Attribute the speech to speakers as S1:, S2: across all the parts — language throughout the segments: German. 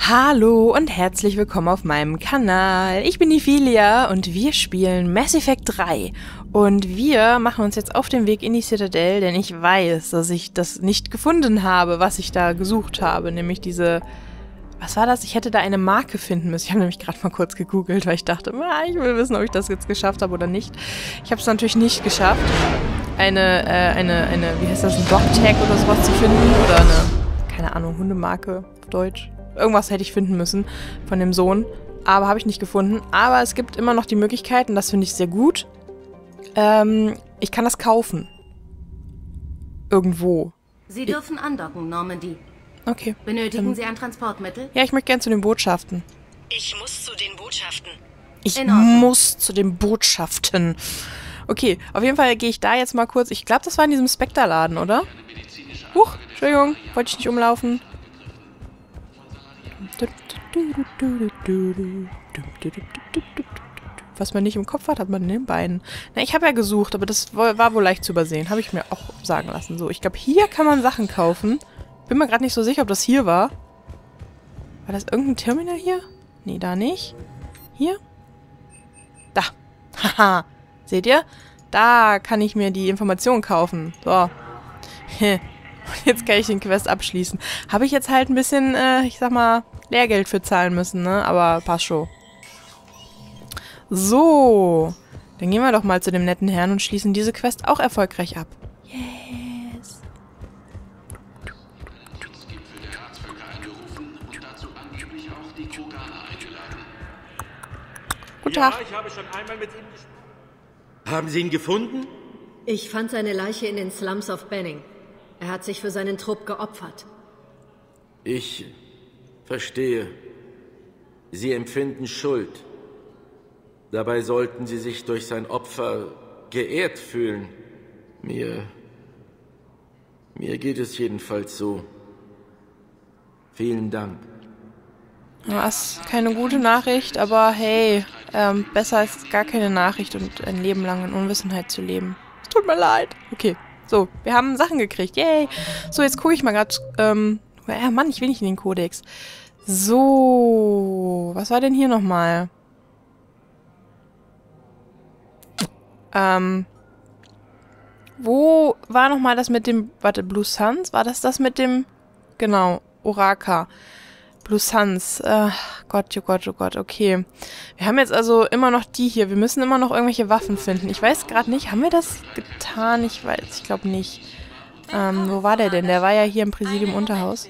S1: Hallo und herzlich willkommen auf meinem Kanal. Ich bin die Filia und wir spielen Mass Effect 3. Und wir machen uns jetzt auf den Weg in die Citadel, denn ich weiß, dass ich das nicht gefunden habe, was ich da gesucht habe. Nämlich diese... Was war das? Ich hätte da eine Marke finden müssen. Ich habe nämlich gerade mal kurz gegoogelt, weil ich dachte, ich will wissen, ob ich das jetzt geschafft habe oder nicht. Ich habe es natürlich nicht geschafft, eine, wie heißt das, ein Dog-Tag oder sowas zu finden. Oder eine, keine Ahnung, Hundemarke auf Deutsch. Irgendwas hätte ich finden müssen von dem Sohn, aber habe ich nicht gefunden. Aber es gibt immer noch die Möglichkeit, und das finde ich sehr gut, ich kann das kaufen. Irgendwo.
S2: Sie dürfen andocken, Normandy.
S1: Okay.
S2: Benötigen Sie ein Transportmittel?
S1: Ja, ich möchte gern zu den Botschaften.
S3: Ich muss zu den Botschaften.
S1: Ich muss zu den Botschaften. Okay, auf jeden Fall gehe ich da jetzt mal kurz. Ich glaube, das war in diesem Spectre-Laden, oder? Huch, Entschuldigung, wollte ich nicht umlaufen. Was man nicht im Kopf hat, hat man in den Beinen. Na, ich habe ja gesucht, aber das war wohl leicht zu übersehen. Habe ich mir auch sagen lassen. So, ich glaube, hier kann man Sachen kaufen. Bin mir gerade nicht so sicher, ob das hier war. War das irgendein Terminal hier? Nee, da nicht. Hier? Da. Haha. Seht ihr? Da kann ich mir die Informationen kaufen. So. Jetzt kann ich den Quest abschließen. Habe ich jetzt halt ein bisschen, ich sag mal, Lehrgeld für zahlen müssen, ne? Aber passt schon. So. Dann gehen wir doch mal zu dem netten Herrn und schließen diese Quest auch erfolgreich ab. Yes. Guten Tag.
S4: Ja, ich habe schon einmal mit ihm gesprochen. Haben Sie ihn gefunden?
S5: Ich fand seine Leiche in den Slums of Benning. Er hat sich für seinen Trupp geopfert.
S4: Ich verstehe. Sie empfinden Schuld. Dabei sollten Sie sich durch sein Opfer geehrt fühlen. Mir geht es jedenfalls so. Vielen Dank.
S1: Das ist keine gute Nachricht, aber hey, besser als gar keine Nachricht und ein Leben lang in Unwissenheit zu leben. Es tut mir leid. Okay, so, wir haben Sachen gekriegt. Yay. So, jetzt gucke ich mal gerade. Mann, ich will nicht in den Kodex. So, was war denn hier nochmal? Wo war nochmal das mit dem, warte, Blue Suns? War das mit dem, genau, Oraka. Blue Suns. Gott, oh Gott, oh Gott, okay. Wir haben jetzt also immer noch die hier. Wir müssen immer noch irgendwelche Waffen finden. Ich weiß gerade nicht, haben wir das getan? Ich glaube nicht. Wo war der denn? Der war ja hier im Präsidium Unterhaus.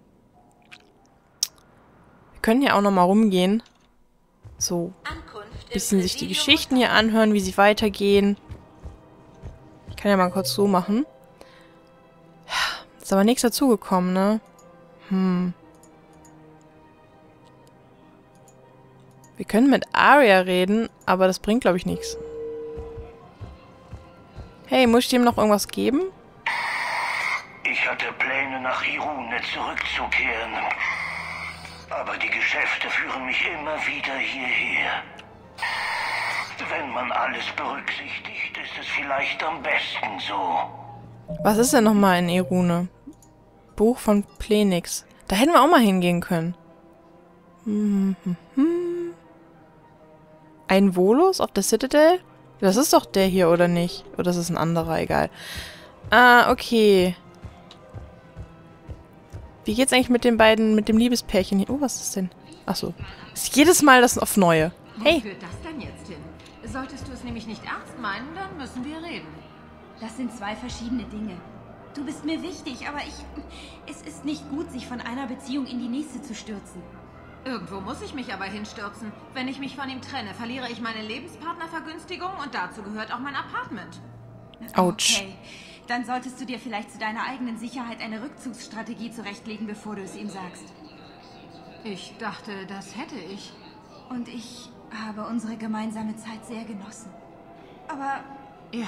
S1: Wir können ja auch nochmal rumgehen. So. Bisschen sich die Geschichten hier anhören, wie sie weitergehen. Ich kann ja mal kurz so machen. Ist aber nichts dazugekommen, ne? Wir können mit Aria reden, aber das bringt, glaube ich, nichts. Hey, muss ich dem noch irgendwas geben?
S6: Ich hatte Pläne, nach Irune zurückzukehren. Aber die Geschäfte führen mich immer wieder hierher. Wenn man alles berücksichtigt, ist es vielleicht am besten so.
S1: Was ist denn nochmal in Irune? Buch von Plenix. Da hätten wir auch mal hingehen können. Ein Volus auf der Citadel? Das ist doch der hier, oder nicht? Oder das ist ein anderer, egal. Okay. Wie geht's eigentlich mit den beiden, mit dem Liebespärchen hier? Oh, was ist das denn? Achso. Ist jedes Mal das auf Neue. Hey.
S7: Wo führt das denn jetzt hin? Solltest du es nämlich nicht ernst meinen, dann müssen wir reden.
S8: Das sind zwei verschiedene Dinge. Du bist mir wichtig, aber es ist nicht gut, sich von einer Beziehung in die nächste zu stürzen.
S7: Irgendwo muss ich mich aber hinstürzen. Wenn ich mich von ihm trenne, verliere ich meine Lebenspartnervergünstigung und dazu gehört auch mein Apartment.
S1: Autsch.
S8: Okay, dann solltest du dir vielleicht zu deiner eigenen Sicherheit eine Rückzugsstrategie zurechtlegen, bevor du es ihm sagst.
S7: Ich dachte, das hätte ich.
S8: Und ich habe unsere gemeinsame Zeit sehr genossen. Aber
S7: ja.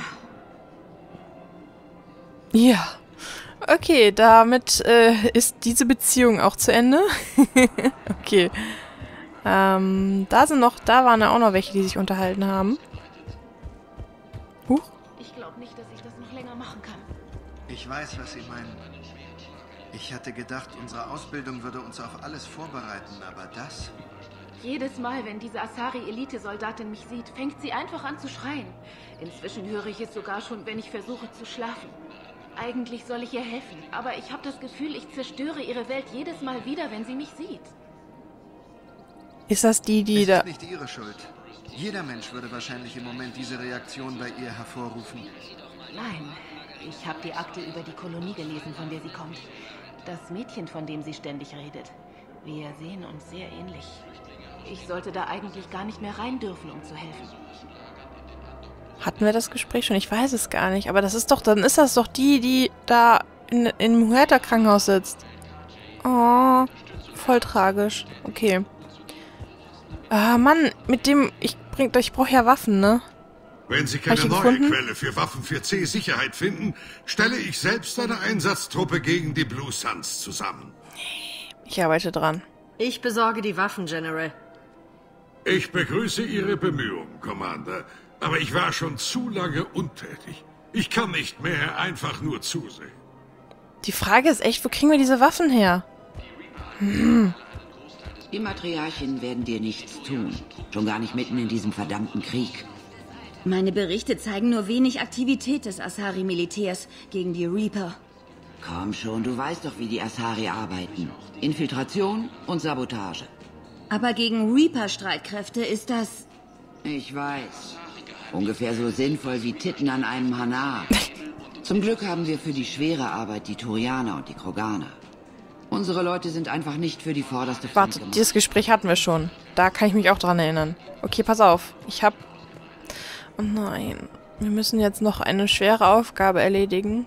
S1: Ja. Okay, damit ist diese Beziehung auch zu Ende. Okay. Da waren ja auch noch welche, die sich unterhalten haben.
S2: Ich glaube nicht, dass ich das noch länger machen kann.
S9: Ich weiß, was Sie meinen. Ich Ich hatte gedacht, unsere Ausbildung würde uns auf alles vorbereiten, aber das...
S10: Jedes Mal, wenn diese Asari-Elite-Soldatin mich sieht, fängt sie einfach an zu schreien. Inzwischen höre ich es sogar schon, wenn ich versuche zu schlafen. Eigentlich soll ich ihr helfen, aber ich habe das Gefühl, ich zerstöre ihre Welt jedes Mal wieder, wenn sie mich sieht.
S1: Ist das die da...
S9: Es ist nicht ihre Schuld. Jeder Mensch würde wahrscheinlich im Moment diese Reaktion bei ihr hervorrufen.
S10: Nein, ich habe die Akte über die Kolonie gelesen, von der sie kommt. Das Mädchen, von dem sie ständig redet. Wir sehen uns sehr ähnlich. Ich sollte da eigentlich gar nicht mehr rein dürfen, um zu helfen.
S1: Hatten wir das Gespräch schon? Ich weiß es gar nicht. Aber das ist doch, dann ist das doch die da im Huerta-Krankenhaus sitzt. Oh, voll tragisch. Okay. Ah, Mann, mit dem, ich brauche ja Waffen, ne?
S11: Wenn Sie keine neue Quelle für Waffen für C-Sicherheit finden, stelle ich selbst eine Einsatztruppe gegen die Blue Suns zusammen.
S1: Ich arbeite dran.
S5: Ich besorge die Waffen, General.
S11: Ich begrüße Ihre Bemühungen, Commander. Aber ich war schon zu lange untätig. Ich kann nicht mehr einfach nur zusehen.
S1: Die Frage ist echt, wo kriegen wir diese Waffen her?
S12: Die Matriarchen werden dir nichts tun. Schon gar nicht mitten in diesem verdammten Krieg.
S8: Meine Berichte zeigen nur wenig Aktivität des Asari-Militärs gegen die Reaper.
S12: Komm schon, du weißt doch, wie die Asari arbeiten. Infiltration und Sabotage.
S8: Aber gegen Reaper-Streitkräfte ist das...
S12: Ich weiß. Ungefähr so sinnvoll wie Titten an einem Hanar. Zum Glück haben wir für die schwere Arbeit die Turianer und die Kroganer. Unsere Leute sind einfach nicht für die vorderste Front gemacht.
S1: Dieses Gespräch hatten wir schon. Da kann ich mich auch dran erinnern. Okay, pass auf. Oh nein. Wir müssen jetzt noch eine schwere Aufgabe erledigen.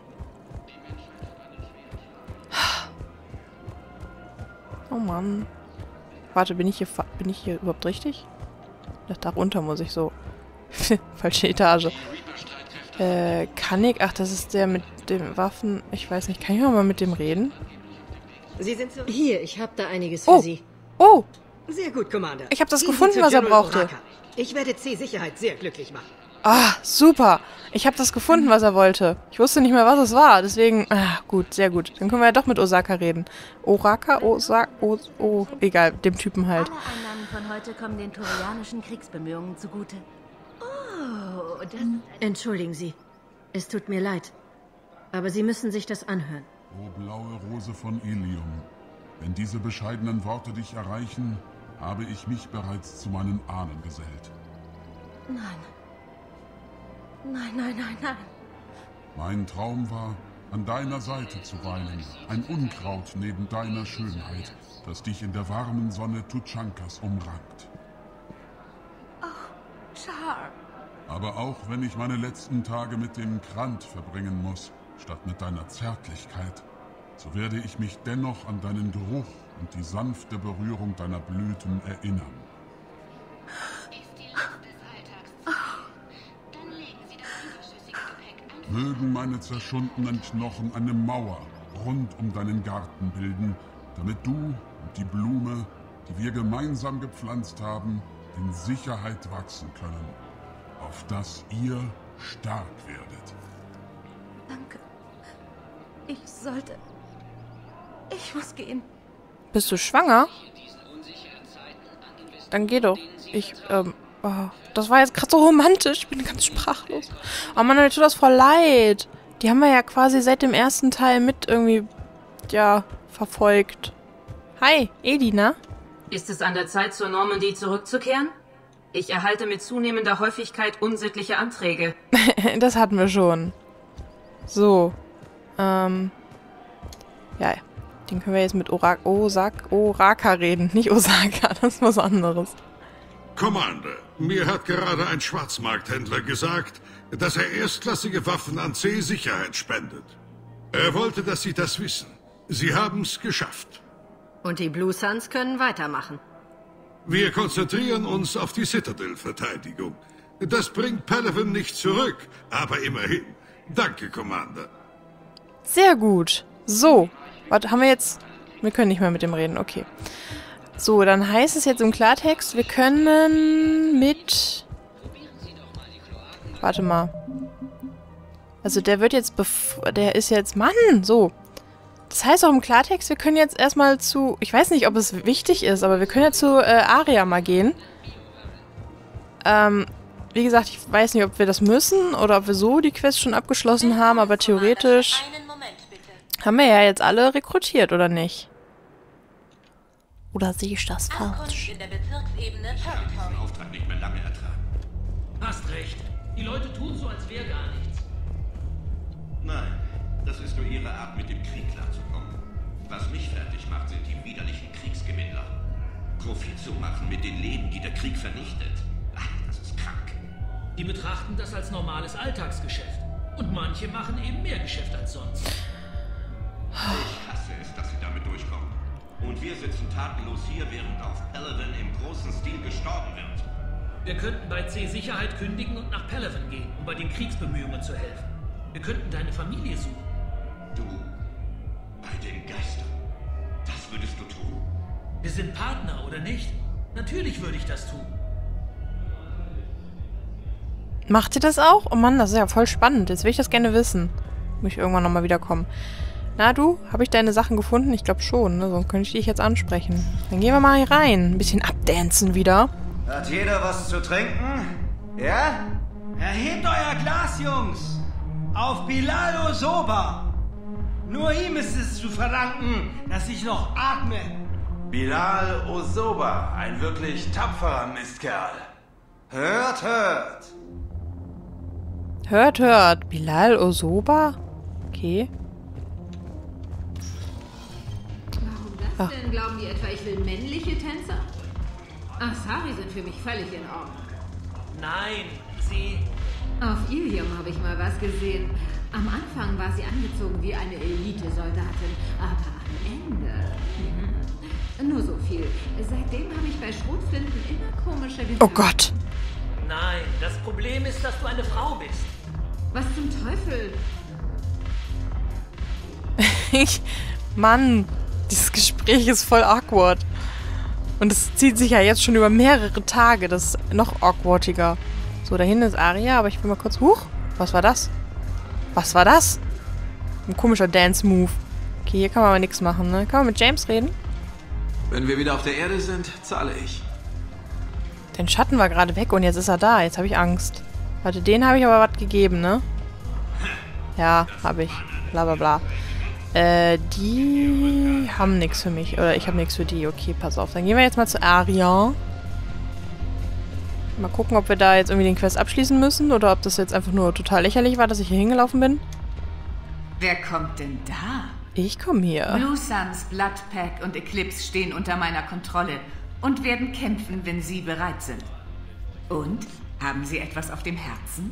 S1: Oh Mann. Warte, bin ich hier überhaupt richtig? Da runter muss ich so. Falsche Etage. Kann ich? Ach, das ist der mit den Waffen. Ich weiß nicht. Kann ich mal mit dem reden?
S5: Sie sind so... Hier, ich habe da einiges für Sie.
S1: Oh!
S5: Sehr gut, Commander.
S1: Ich habe das gefunden, was er brauchte.
S5: Oraka. Ich werde C-Sicherheit sehr glücklich machen.
S1: Ah, super. Ich habe das gefunden, was er wollte. Ich wusste nicht mehr, was es war. Deswegen, gut, sehr gut. Dann können wir ja doch mit Osaka reden. Oraka? Egal, dem Typen halt.
S2: Alle Annahmen von heute kommen den turianischen Kriegsbemühungen zugute. Oh, das...
S5: Entschuldigen Sie. Es tut mir leid. Aber Sie müssen sich das anhören.
S13: O blaue Rose von Ilium, wenn diese bescheidenen Worte dich erreichen, habe ich mich bereits zu meinen Ahnen gesellt.
S2: Nein. Nein, nein, nein, nein.
S13: Mein Traum war, an deiner Seite zu weilen, ein Unkraut neben deiner Schönheit, das dich in der warmen Sonne Tuchankas umrankt.
S2: Oh, Char.
S13: Aber auch wenn ich meine letzten Tage mit dem Krant verbringen muss, statt mit deiner Zärtlichkeit, so werde ich mich dennoch an deinen Geruch und die sanfte Berührung deiner Blüten erinnern. Mögen meine zerschundenen Knochen eine Mauer rund um deinen Garten bilden, damit du und die Blume, die wir gemeinsam gepflanzt haben, in Sicherheit wachsen können, auf dass ihr stark werdet.
S2: Danke. Ich muss gehen.
S1: Bist du schwanger? Dann geh doch. Das war jetzt gerade so romantisch. Ich bin ganz sprachlos. Oh Mann, mir tut das voll leid. Die haben wir ja quasi seit dem ersten Teil mit irgendwie, verfolgt. Hi, Edi, na?
S14: Ist es an der Zeit, zur Normandie zurückzukehren? Ich erhalte mit zunehmender Häufigkeit unsittliche Anträge.
S1: Das hatten wir schon. So. Ja, den können wir jetzt mit Oraka reden. Nicht Osaka, das ist was anderes.
S11: Commander, mir hat gerade ein Schwarzmarkthändler gesagt, dass er erstklassige Waffen an C-Sicherheit spendet. Er wollte, dass Sie das wissen. Sie haben's geschafft.
S5: Und die Blue Suns können weitermachen.
S11: Wir konzentrieren uns auf die Citadel-Verteidigung. Das bringt Palaven nicht zurück, aber immerhin. Danke, Commander.
S1: Sehr gut. So, was haben wir jetzt? Wir können nicht mehr mit dem reden, okay. So, dann heißt es jetzt im Klartext, wir können mit... Warte mal. Also der wird jetzt... Der ist jetzt... Mann, so. Das heißt auch im Klartext, wir können jetzt erstmal zu... Ich weiß nicht, ob es wichtig ist, aber wir können ja zu Aria mal gehen. Wie gesagt, ich weiß nicht, ob wir das müssen oder ob wir so die Quest schon abgeschlossen haben, aber theoretisch haben wir ja jetzt alle rekrutiert, oder nicht? Oder sehe ich das falsch?
S15: Ich kann diesen Auftrag nicht mehr lange ertragen.
S16: Hast recht. Die Leute tun so, als wäre gar nichts.
S15: Nein, das ist nur ihre Art, mit dem Krieg klarzukommen. Was mich fertig macht, sind die widerlichen Kriegsgewinnler. Profit zu machen mit den Leben, die der Krieg vernichtet. Ach, das ist krank.
S16: Die betrachten das als normales Alltagsgeschäft. Und manche machen eben mehr Geschäft als sonst.
S15: Ich hasse es, dass sie damit durchkommen. Und wir sitzen tatenlos hier, während auf Palaven im großen Stil gestorben wird.
S16: Wir könnten bei C Sicherheit kündigen und nach Palaven gehen, um bei den Kriegsbemühungen zu helfen. Wir könnten deine Familie suchen.
S15: Du, bei den Geistern, das würdest du tun?
S16: Wir sind Partner, oder nicht? Natürlich würde ich das tun.
S1: Macht ihr das auch? Oh Mann, das ist ja voll spannend. Jetzt will ich das gerne wissen. Muss ich irgendwann nochmal wiederkommen. Na du, habe ich deine Sachen gefunden? Ich glaube schon, ne? Sonst könnte ich dich jetzt ansprechen. Dann gehen wir mal hier rein. Ein bisschen abdancen wieder.
S17: Hat jeder was zu trinken? Ja?
S18: Erhebt euer Glas, Jungs! Auf Bilal Osoba! Nur ihm ist es zu verdanken, dass ich noch atme.
S17: Bilal Osoba, ein wirklich tapferer Mistkerl. Hört, hört!
S1: Hört, hört. Bilal Osoba? Okay.
S10: Warum das denn? Glauben die etwa, ich will männliche Tänzer? Asari sind für mich völlig in Ordnung.
S16: Nein, sie...
S10: Auf Ilium habe ich mal was gesehen. Am Anfang war sie angezogen wie eine Elite-Soldatin, aber am Ende... Nur so viel. Seitdem habe ich bei Schrotflinten immer komische Gefühle.
S1: Oh Gott.
S16: Nein, das Problem ist, dass du eine Frau bist.
S10: Was zum Teufel?
S1: Mann, dieses Gespräch ist voll awkward. Und es zieht sich ja jetzt schon über mehrere Tage. Das ist noch awkwardiger. So, da hinten ist Aria, aber ich will mal kurz... Huch, was war das? Was war das? Ein komischer Dance-Move. Okay, hier kann man aber nichts machen, ne? Kann man mit James reden?
S4: Wenn wir wieder auf der Erde sind, zahle ich.
S1: Den Schatten war gerade weg und jetzt ist er da. Jetzt habe ich Angst. Warte, den habe ich aber was gegeben, ne? Ja, habe ich. Bla bla bla. Die haben nichts für mich. Oder ich habe nichts für die. Okay, pass auf. Dann gehen wir jetzt mal zu Aria. Mal gucken, ob wir da jetzt irgendwie den Quest abschließen müssen. Oder ob das jetzt einfach nur total lächerlich war, dass ich hier hingelaufen bin.
S19: Wer kommt denn da?
S1: Ich komme hier.
S19: Blue Suns, Bloodpack und Eclipse stehen unter meiner Kontrolle und werden kämpfen, wenn sie bereit sind. Und? Haben Sie etwas auf dem Herzen?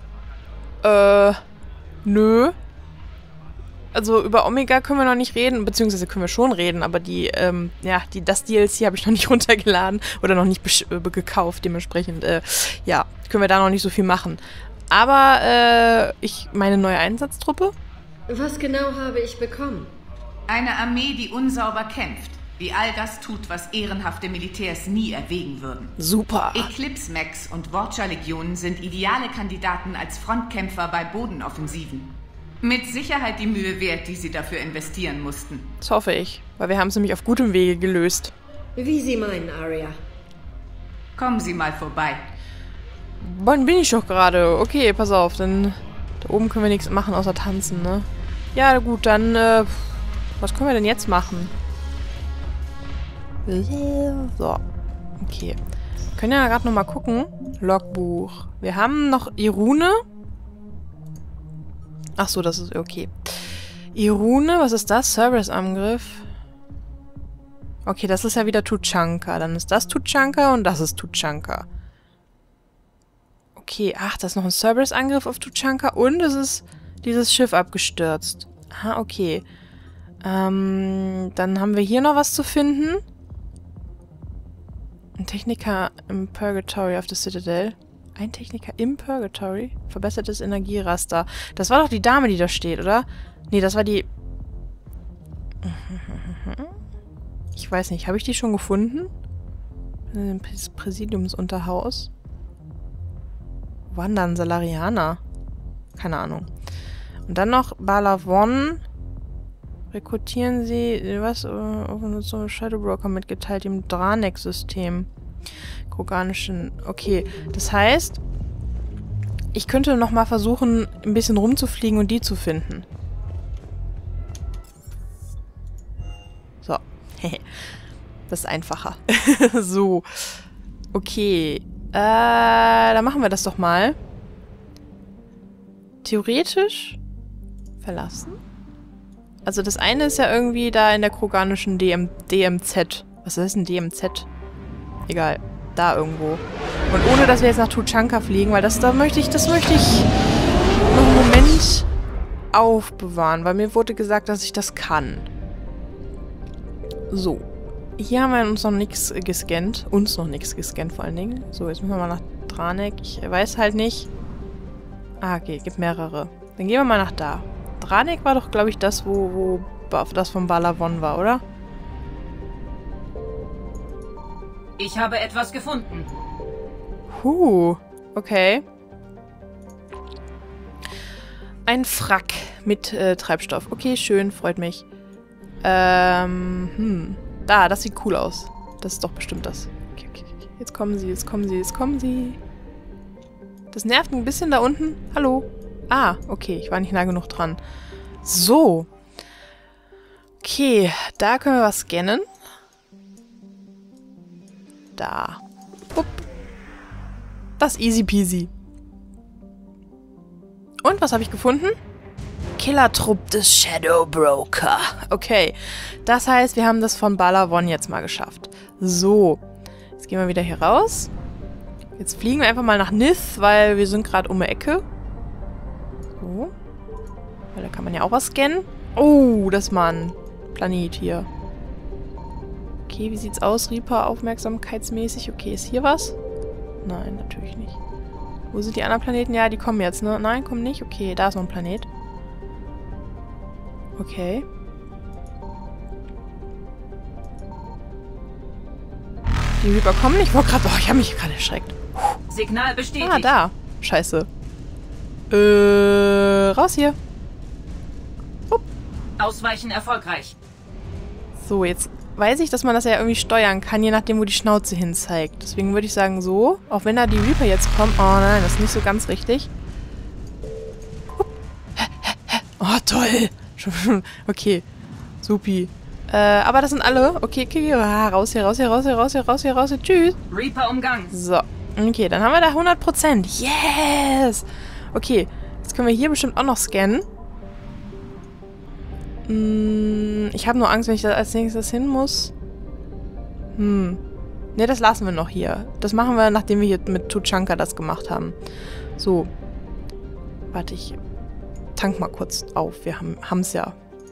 S1: Nö. Also über Omega können wir noch nicht reden, beziehungsweise können wir schon reden, aber das DLC habe ich noch nicht runtergeladen oder noch nicht gekauft, dementsprechend, können wir da noch nicht so viel machen. Aber, meine neue Einsatztruppe?
S5: Was genau habe ich bekommen?
S19: Eine Armee, die unsauber kämpft, die all das tut, was ehrenhafte Militärs nie erwägen würden.
S1: Super.
S19: Eclipse Max und Watcher-Legionen sind ideale Kandidaten als Frontkämpfer bei Bodenoffensiven. Mit Sicherheit die Mühe wert, die sie dafür investieren mussten.
S1: Das hoffe ich, weil wir haben es nämlich auf gutem Wege gelöst.
S5: Wie Sie meinen, Aria.
S19: Kommen Sie mal vorbei.
S1: Wann bin ich doch gerade? Okay, pass auf, dann da oben können wir nichts machen außer tanzen, ne? Ja, gut, dann, was können wir denn jetzt machen? So, okay. Wir können ja gerade nochmal gucken. Logbuch. Wir haben noch Irune. Ach so, das ist okay. Irune, was ist das? Cerberus-Angriff. Okay, das ist ja wieder Tuchanka. Dann ist das Tuchanka und das ist Tuchanka. Okay, ach, das ist noch ein Cerberus-Angriff auf Tuchanka und es ist dieses Schiff abgestürzt. Aha, okay. Dann haben wir hier noch was zu finden. Ein Techniker im Purgatory of the Citadel. Ein Techniker im Purgatory? Verbessertes Energieraster. Das war doch die Dame, die da steht, oder? Nee, das war die... Ich weiß nicht, habe ich die schon gefunden? Das Präsidiumsunterhaus. Wandern, Salarianer. Keine Ahnung. Und dann noch Balavon. Rekrutieren Sie, was? So Shadow Broker mitgeteilt im Dranek-System. Kroganischen. Okay, das heißt, ich könnte nochmal versuchen, ein bisschen rumzufliegen und die zu finden. So. Das ist einfacher. So. Okay. Dann machen wir das doch mal. Theoretisch verlassen. Also das eine ist ja irgendwie da in der kroganischen DMZ. Was ist denn DMZ? Egal. Da irgendwo. Und ohne, dass wir jetzt nach Tuchanka fliegen, weil das möchte ich noch einen Moment aufbewahren, weil mir wurde gesagt, dass ich das kann. So. Hier haben wir uns noch nichts gescannt. Uns noch nichts gescannt vor allen Dingen. So, jetzt müssen wir mal nach Dranek. Ich weiß halt nicht. Ah, okay, gibt mehrere. Dann gehen wir mal nach da. Dranek war doch, glaube ich, das, wo das von Balavon war, oder?
S14: Ich habe etwas gefunden.
S1: Okay. Ein Frack mit Treibstoff. Okay, schön, freut mich. Da, das sieht cool aus. Das ist doch bestimmt das. Okay. Jetzt kommen sie. Das nervt ein bisschen da unten. Hallo? Ah, okay, ich war nicht nah genug dran. So. Okay, da können wir was scannen. Da. Upp. Das easy peasy. Und, was habe ich gefunden? Killertrupp des Shadow Broker. Okay, das heißt, wir haben das von Balavon jetzt mal geschafft. So, jetzt gehen wir wieder hier raus. Jetzt fliegen wir einfach mal nach Nith, weil wir sind gerade um die Ecke. So. Weil da kann man ja auch was scannen. Oh, das ist mal ein Planet hier. Okay, wie sieht's aus? Reaper aufmerksamkeitsmäßig. Okay, ist hier was? Nein, natürlich nicht. Wo sind die anderen Planeten? Ja, die kommen jetzt, ne? Nein, kommen nicht. Okay, da ist noch ein Planet. Okay. Die Reaper kommen nicht. Ich wollte gerade... Oh, ich habe mich gerade erschreckt.
S14: Signal bestätigt.
S1: Ah, da. Scheiße. Raus hier. Upp.
S14: Ausweichen erfolgreich.
S1: So, jetzt weiß ich, dass man das ja irgendwie steuern kann, je nachdem, wo die Schnauze hin zeigt. Deswegen würde ich sagen, so. Auch wenn da die Reaper jetzt kommen. Oh nein, das ist nicht so ganz richtig. Upp. Oh, toll. Okay. Supi. Aber das sind alle. Okay. Raus hier. Tschüss.
S14: Reaper umgangen.
S1: So. Okay, dann haben wir da 100%. Yes! Okay, jetzt können wir hier bestimmt auch noch scannen. Ich habe nur Angst, wenn ich da als nächstes hin muss. Ne, das lassen wir noch hier. Das machen wir, nachdem wir hier mit Tuchanka das gemacht haben. So. Warte, ich tank mal kurz auf. Wir haben's ja.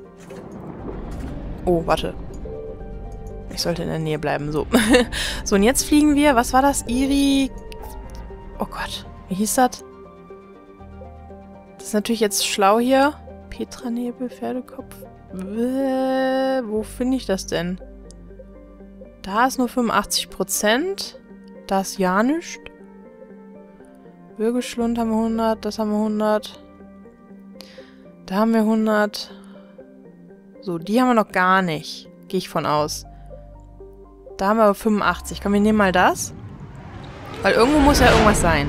S1: Oh, warte. Ich sollte in der Nähe bleiben. So. So, und jetzt fliegen wir. Was war das? Iri... Oh Gott. Wie hieß das? Das ist natürlich jetzt schlau hier. Petranebel, Pferdekopf. Wo finde ich das denn? Da ist nur 85%. Da ist ja nichts. Würgeschlund haben wir 100. Das haben wir 100. Da haben wir 100. So, die haben wir noch gar nicht. Gehe ich von aus. Da haben wir aber 85. Komm, wir nehmen mal das. Weil irgendwo muss ja irgendwas sein.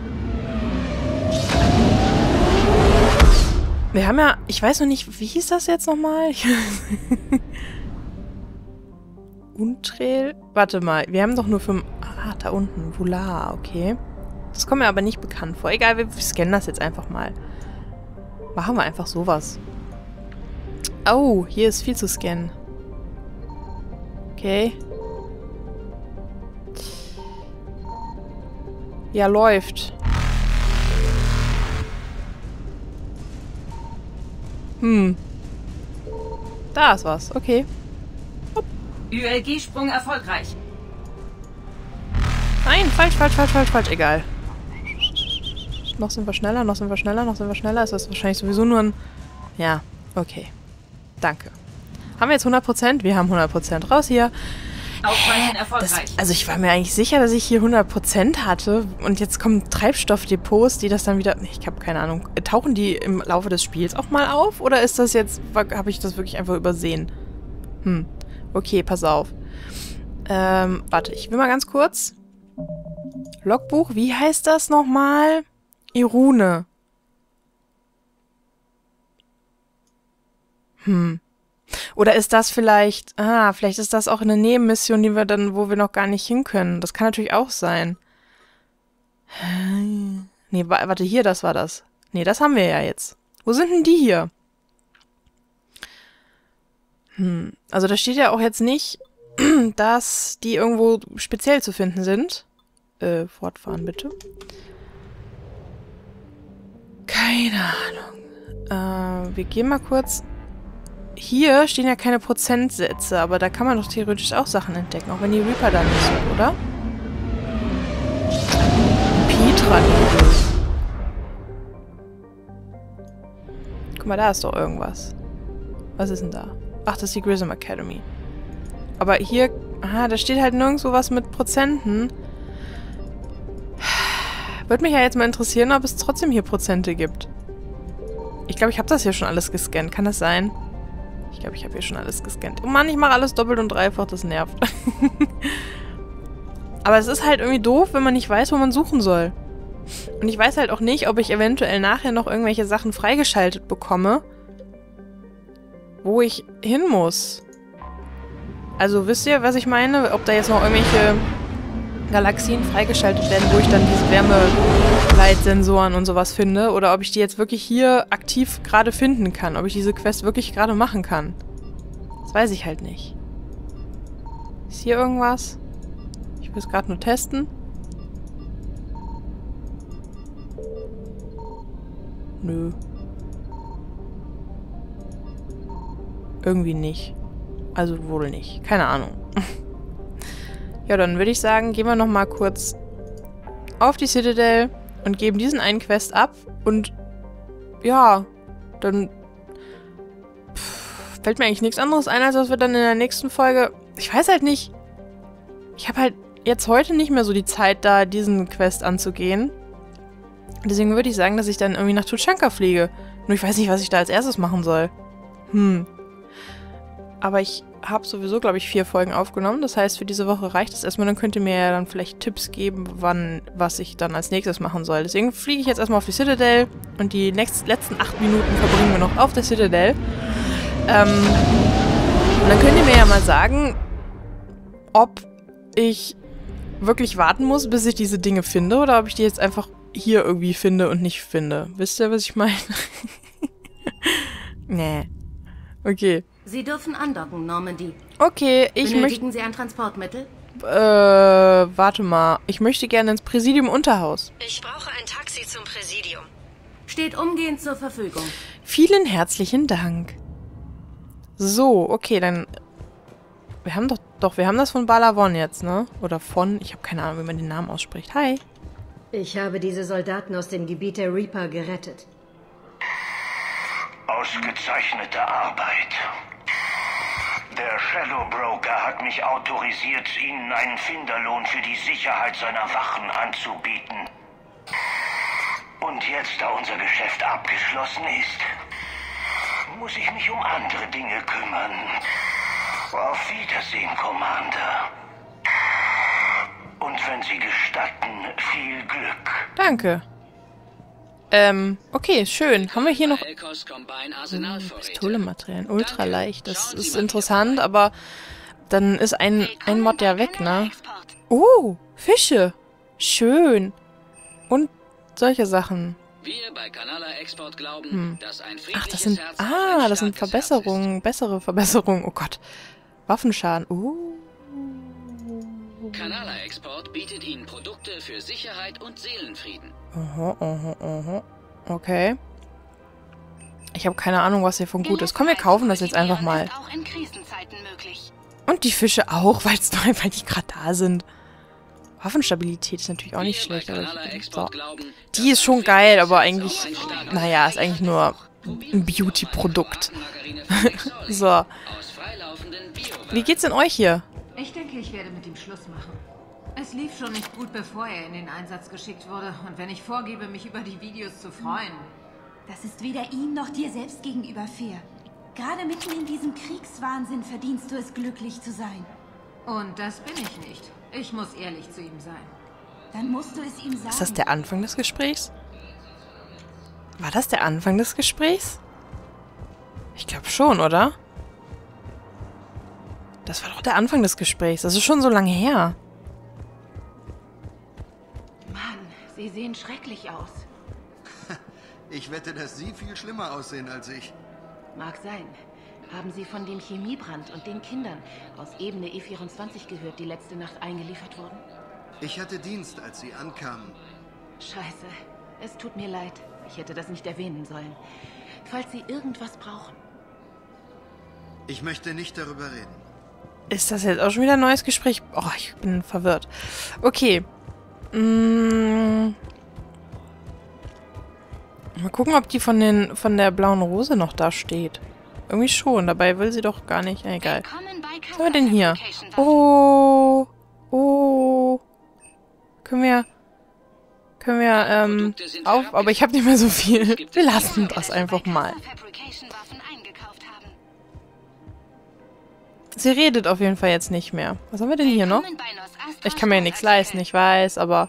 S1: Wir haben ja... Ich weiß noch nicht, wie hieß das jetzt nochmal? Untrail? Warte mal, wir haben doch nur 5... Ah, da unten. Volar, okay. Das kommt mir aber nicht bekannt vor. Egal, wir scannen das jetzt einfach mal. Machen wir einfach sowas. Oh, hier ist viel zu scannen. Okay. Ja, läuft. Da ist was. Okay. Hopp.
S14: ULG-Sprung erfolgreich.
S1: Nein, falsch. Egal. Noch sind wir schneller. Ist das wahrscheinlich sowieso nur ein... Ja, okay. Danke. Haben wir jetzt 100%? Wir haben 100%. Raus hier.
S14: Ausweichen erfolgreich.
S1: Also ich war mir eigentlich sicher, dass ich hier 100% hatte. Und jetzt kommen Treibstoffdepots, die das dann wieder... Ich habe keine Ahnung. Tauchen die im Laufe des Spiels auch mal auf? Oder ist das jetzt... Habe ich das wirklich einfach übersehen? Okay, pass auf. Warte, ich will mal ganz kurz... Logbuch, wie heißt das nochmal? Irune. Oder ist das vielleicht... vielleicht ist das auch eine Nebenmission, die wir dann, wo wir noch gar nicht hin können. Das kann natürlich auch sein. Nee, warte, hier, das war das. Nee, das haben wir ja jetzt. Wo sind denn die hier? Also da steht ja auch jetzt nicht, dass die irgendwo speziell zu finden sind. Fortfahren, bitte. Keine Ahnung. Wir gehen mal kurz... Hier stehen ja keine Prozentsätze, aber da kann man doch theoretisch auch Sachen entdecken, auch wenn die Reaper da nicht sind, oder? Petra. Guck mal, da ist doch irgendwas. Was ist denn da? Ach, das ist die Grissom Academy. Aber hier... da steht halt nirgendwo was mit Prozenten. Würde mich ja jetzt mal interessieren, ob es trotzdem hier Prozente gibt. Ich glaube, ich habe das hier schon alles gescannt. Kann das sein? Ich glaube, ich habe hier schon alles gescannt. Oh Mann, ich mache alles doppelt und dreifach. Das nervt. Aber es ist halt irgendwie doof, wenn man nicht weiß, wo man suchen soll. Und ich weiß halt auch nicht, ob ich eventuell nachher noch irgendwelche Sachen freigeschaltet bekomme, wo ich hin muss. Also wisst ihr, was ich meine? Ob da jetzt noch irgendwelche Galaxien freigeschaltet werden, wo ich dann diese Wärmeleitsensoren und sowas finde. Oder ob ich die jetzt wirklich hier aktiv gerade finden kann. Ob ich diese Quest wirklich gerade machen kann. Das weiß ich halt nicht. Ist hier irgendwas? Ich will es gerade nur testen. Nö. Irgendwie nicht. Also wohl nicht. Keine Ahnung. Ja, dann würde ich sagen, gehen wir nochmal kurz auf die Citadel und geben diesen einen Quest ab. Und ja, dann fällt mir eigentlich nichts anderes ein, als dass wir dann in der nächsten Folge... Ich weiß halt nicht. Ich habe halt jetzt heute nicht mehr so die Zeit, da diesen Quest anzugehen. Deswegen würde ich sagen, dass ich dann irgendwie nach Tuchanka fliege. Nur ich weiß nicht, was ich da als erstes machen soll. Aber ich habe sowieso, glaube ich, 4 Folgen aufgenommen. Das heißt, für diese Woche reicht es erstmal. Dann könnt ihr mir ja dann vielleicht Tipps geben, was ich dann als nächstes machen soll. Deswegen fliege ich jetzt erstmal auf die Citadel. Und die letzten 8 Minuten verbringen wir noch auf der Citadel. Und dann könnt ihr mir ja mal sagen, ob ich wirklich warten muss, bis ich diese Dinge finde. Oder ob ich die jetzt einfach hier irgendwie finde und nicht finde. Wisst ihr, was ich meine? Nee. Okay.
S2: Sie dürfen andocken, Normandy.
S1: Okay,
S2: Benötigen Sie ein Transportmittel?
S1: Warte mal. Ich möchte gerne ins Präsidium-Unterhaus.
S3: Ich brauche ein Taxi zum Präsidium.
S2: Steht umgehend zur Verfügung.
S1: Vielen herzlichen Dank. So, okay, dann... Wir haben wir haben das von Balavon jetzt, ne? Oder von... Ich habe keine Ahnung, wie man den Namen ausspricht. Hi.
S5: Ich habe diese Soldaten aus dem Gebiet der Reaper gerettet.
S6: Ausgezeichnete Arbeit. Der Shadow Broker hat mich autorisiert, Ihnen einen Finderlohn für die Sicherheit seiner Wachen anzubieten. Und jetzt, da unser Geschäft abgeschlossen ist, muss ich mich um andere Dinge kümmern. Auf Wiedersehen, Commander. Und wenn Sie gestatten, viel Glück.
S1: Danke. Okay, schön. Haben wir hier noch... Pistolematerialien. Ultraleicht. Das ist interessant, aber dann ist ein Mod ja weg, ne? Oh, Fische. Schön. Und solche Sachen. Ach, das sind... das sind Verbesserungen. Bessere Verbesserungen. Oh Gott. Waffenschaden.
S20: Kanala Export bietet Ihnen Produkte für Sicherheit und Seelenfrieden.
S1: Okay. Ich habe keine Ahnung, was hier von gut ist. Komm, wir kaufen das jetzt einfach mal. Und die Fische auch, weil die gerade da sind. Waffenstabilität ist natürlich auch nicht schlecht. Aber die ist schon geil, aber eigentlich... Naja, ist eigentlich nur ein Beauty-Produkt. So. Wie geht's denn euch hier?
S7: Ich denke, denke, ich werde mit ihm Schluss machen. Es lief schon nicht gut, bevor er in den Einsatz geschickt wurde. Und wenn ich vorgebe, mich über die Videos zu freuen...
S8: Das ist weder ihm noch dir selbst gegenüber fair. Gerade mitten in diesem Kriegswahnsinn verdienst du es, glücklich zu sein.
S7: Und das bin ich nicht. Ich muss ehrlich zu ihm sein.
S8: Dann musst du es ihm sagen.
S1: Ist das der Anfang des Gesprächs? War das der Anfang des Gesprächs? Ich glaube schon, oder? Das war doch der Anfang des Gesprächs. Das ist schon so lange her.
S10: Mann, Sie sehen schrecklich aus.
S9: Ich wette, dass Sie viel schlimmer aussehen als ich.
S10: Mag sein. Haben Sie von dem Chemiebrand und den Kindern aus Ebene E24 gehört, die letzte Nacht eingeliefert wurden?
S9: Ich hatte Dienst, als Sie ankamen.
S10: Scheiße. Es tut mir leid. Ich hätte das nicht erwähnen sollen. Falls Sie irgendwas brauchen.
S9: Ich möchte nicht darüber reden.
S1: Ist das jetzt auch schon wieder ein neues Gespräch? Oh, ich bin verwirrt. Okay. Mal gucken, ob die von der blauen Rose noch da steht. Irgendwie schon. Dabei will sie doch gar nicht. Egal. Was haben wir denn hier? Oh. Oh. Können wir auf... Aber ich habe nicht mehr so viel. Wir lassen das einfach mal. Sie redet auf jeden Fall jetzt nicht mehr. Was haben wir denn hier noch? Ich kann mir ja nichts leisten, ich weiß, aber...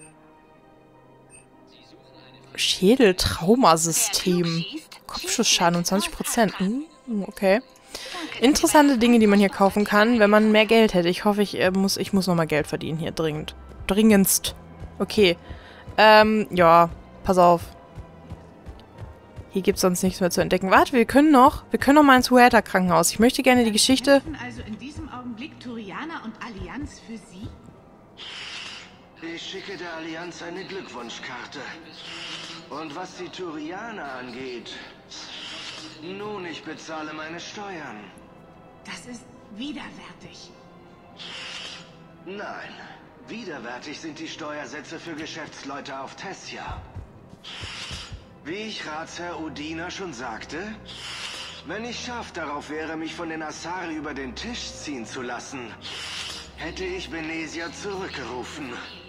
S1: Schädeltraumasystem. Kopfschussschaden um 20%. Okay. Interessante Dinge, die man hier kaufen kann, wenn man mehr Geld hätte. Ich hoffe, ich muss nochmal Geld verdienen hier. Dringend. Dringendst. Okay. Ja. Pass auf. Hier gibt es sonst nichts mehr zu entdecken. Warte, wir können noch mal ins Huerta-Krankenhaus. Ich möchte gerne die Geschichte...
S7: Also in diesem Augenblick Turianer und Allianz für Sie?
S6: Ich schicke der Allianz eine Glückwunschkarte. Und was die Turianer angeht... Nun, ich bezahle meine Steuern.
S7: Das ist widerwärtig.
S6: Nein, widerwärtig sind die Steuersätze für Geschäftsleute auf Tessia. Wie ich Ratsherr Udina schon sagte, wenn ich scharf darauf wäre, mich von den Asari über den Tisch ziehen zu lassen, hätte ich Venesia zurückgerufen.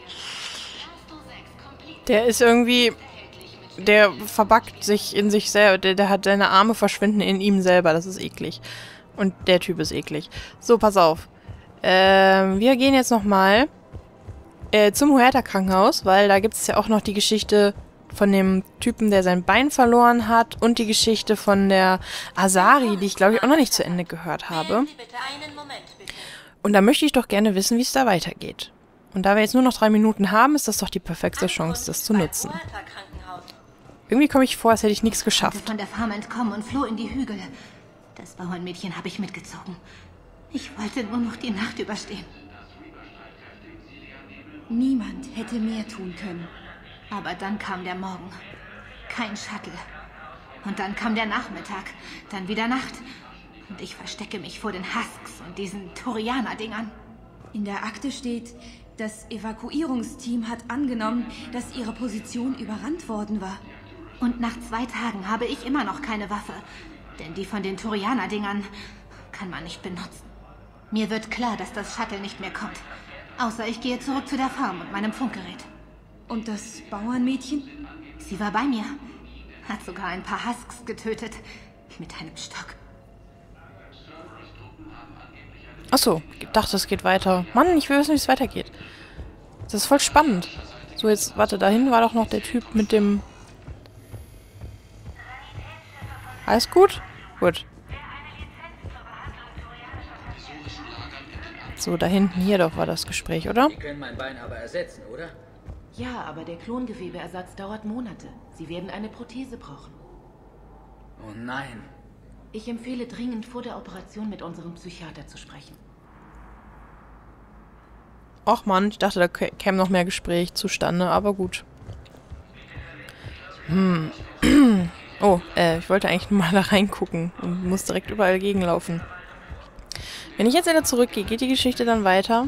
S1: Der ist irgendwie... Der verbackt sich in sich selber. Der hat seine Arme verschwinden in ihm selber. Das ist eklig. Und der Typ ist eklig. So, pass auf. Wir gehen jetzt nochmal zum Huerta-Krankenhaus, weil da gibt es ja auch noch die Geschichte von dem Typen, der sein Bein verloren hat und die Geschichte von der Asari, die ich, glaube ich, auch noch nicht zu Ende gehört habe. Und da möchte ich doch gerne wissen, wie es da weitergeht. Und da wir jetzt nur noch 3 Minuten haben, ist das doch die perfekte Chance, das zu nutzen. Irgendwie komme ich vor, als hätte ich nichts geschafft.
S8: Ich von der Farm entkommen und floh in die Hügel. Das Bauernmädchen habe ich mitgezogen. Ich wollte nur noch die Nacht überstehen. Niemand hätte mehr tun können. Aber dann kam der Morgen. Kein Shuttle. Und dann kam der Nachmittag. Dann wieder Nacht. Und ich verstecke mich vor den Husks und diesen Turianer-Dingern. In der Akte steht, das Evakuierungsteam hat angenommen, dass ihre Position überrannt worden war. Und nach 2 Tagen habe ich immer noch keine Waffe. Denn die von den Turianer-Dingern kann man nicht benutzen. Mir wird klar, dass das Shuttle nicht mehr kommt. Außer ich gehe zurück zu der Farm und meinem Funkgerät. Und das Bauernmädchen? Sie war bei mir. Hat sogar ein paar Husks getötet. Mit einem Stock.
S1: Achso, ich dachte, es geht weiter. Mann, ich will wissen, wie es weitergeht. Das ist voll spannend. So, jetzt, warte, dahin war doch noch der Typ mit dem... Alles gut? Gut. So, da hinten hier doch war das Gespräch, oder?
S21: Sie können mein Bein aber ersetzen, oder?
S10: Ja, aber der Klongewebeersatz dauert Monate. Sie werden eine Prothese brauchen.
S21: Oh nein.
S10: Ich empfehle dringend, vor der Operation mit unserem Psychiater zu sprechen.
S1: Och Mann, ich dachte, da käme noch mehr Gespräch zustande, aber gut. Oh, ich wollte eigentlich nur mal da reingucken und muss direkt überall gegenlaufen. Wenn ich jetzt wieder zurückgehe, geht die Geschichte dann weiter?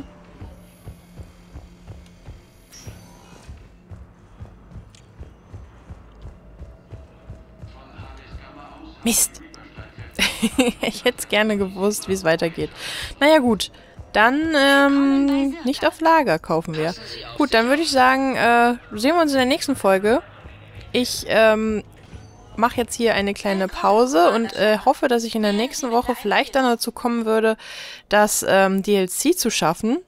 S1: Mist. Ich hätte es gerne gewusst, wie es weitergeht. Naja gut, Dann nicht auf Lager kaufen wir. Gut, dann würde ich sagen, sehen wir uns in der nächsten Folge. Ich mache jetzt hier eine kleine Pause und hoffe, dass ich in der nächsten Woche vielleicht dann dazu kommen würde, das DLC zu schaffen.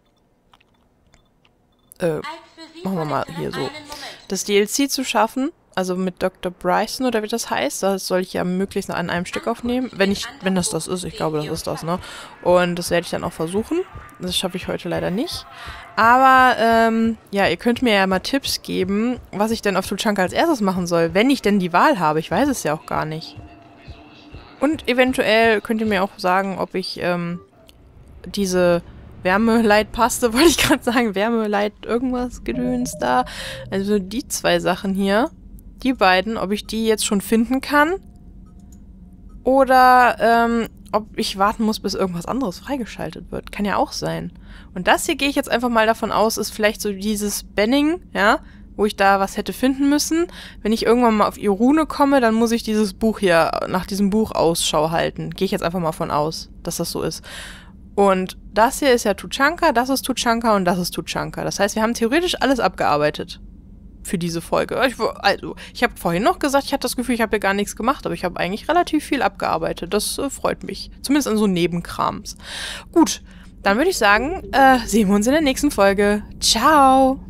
S1: Machen wir mal hier so. Das DLC zu schaffen, also mit Dr. Bryson oder wie das heißt. Das soll ich ja möglichst an einem Stück aufnehmen. Wenn das ist. Ich glaube, das ist das, ne? Und das werde ich dann auch versuchen. Das schaffe ich heute leider nicht. Aber, ja, ihr könnt mir ja mal Tipps geben, was ich denn auf Tuchanka als erstes machen soll, wenn ich denn die Wahl habe. Ich weiß es ja auch gar nicht. Und eventuell könnt ihr mir auch sagen, ob ich, diese Wärmeleitpaste, wollte ich gerade sagen, Wärmeleit irgendwas Gedöns da. Also die 2 Sachen hier, die beiden, ob ich die jetzt schon finden kann oder ob ich warten muss, bis irgendwas anderes freigeschaltet wird. Kann ja auch sein. Und das hier gehe ich jetzt einfach mal davon aus, ist vielleicht so dieses Benning, ja, wo ich da was hätte finden müssen. Wenn ich irgendwann mal auf Irune komme, dann muss ich dieses Buch hier, nach diesem Buch Ausschau halten. Gehe ich jetzt einfach mal von aus, dass das so ist. Und das hier ist ja Tuchanka, das ist Tuchanka und das ist Tuchanka. Das heißt, wir haben theoretisch alles abgearbeitet für diese Folge. Ich habe vorhin noch gesagt, ich hatte das Gefühl, ich habe hier gar nichts gemacht, aber ich habe eigentlich relativ viel abgearbeitet. Das freut mich. Zumindest an so Nebenkrams. Gut, dann würde ich sagen, sehen wir uns in der nächsten Folge. Ciao!